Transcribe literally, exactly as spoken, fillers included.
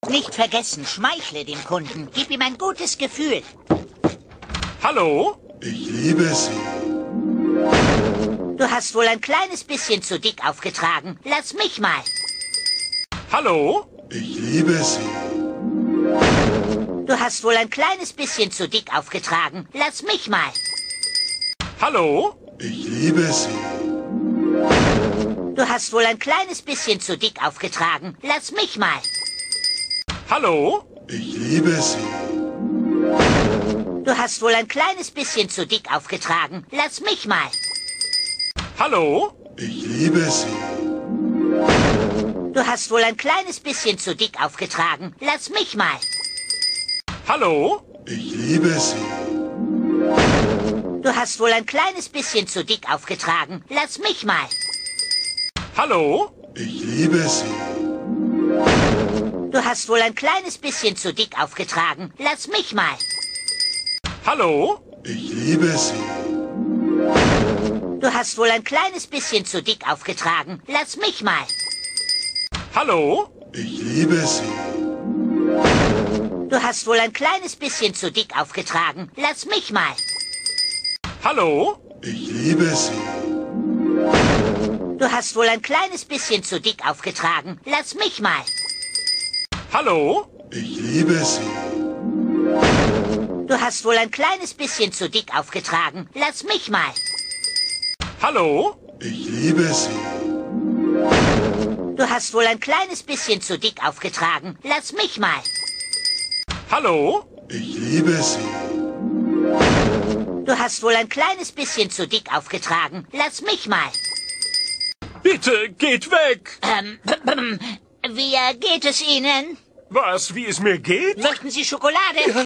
Nicht vergessen, schmeichle dem Kunden. Gib ihm ein gutes Gefühl. Hallo? Ich liebe Sie. Du hast wohl ein kleines bisschen zu dick aufgetragen. Lass mich mal. Hallo? Ich liebe Sie. Du hast wohl ein kleines bisschen zu dick aufgetragen. Lass mich mal. Hallo? Ich liebe Sie. Du hast wohl ein kleines bisschen zu dick aufgetragen. Lass mich mal. Hallo? Ich liebe Sie. Du hast wohl ein kleines bisschen zu dick aufgetragen. Lass mich mal. Hallo? Ich liebe Sie. Du hast wohl ein kleines bisschen zu dick aufgetragen. Lass mich mal. Hallo? Ich liebe Sie. Du hast wohl ein kleines bisschen zu dick aufgetragen. Lass mich mal. Hallo? Ich liebe Sie. Du hast wohl ein kleines bisschen zu dick aufgetragen. Lass mich mal. Hallo? Ich liebe Sie. Du hast wohl ein kleines bisschen zu dick aufgetragen. Lass mich mal. Hallo? Ich liebe Sie. Du hast wohl ein kleines bisschen zu dick aufgetragen. Lass mich mal. Hallo? Ich liebe Sie. Du hast wohl ein kleines bisschen zu dick aufgetragen. Lass mich mal. Hallo? Ich liebe Sie. Du hast wohl ein kleines bisschen zu dick aufgetragen. Lass mich mal. Hallo? Ich liebe Sie. Du hast wohl ein kleines bisschen zu dick aufgetragen. Lass mich mal. Hallo? Ich liebe Sie. Du hast wohl ein kleines bisschen zu dick aufgetragen. Lass mich mal. Bitte, geht weg! Ähm, wie geht es Ihnen? Was, wie es mir geht? Möchten Sie Schokolade?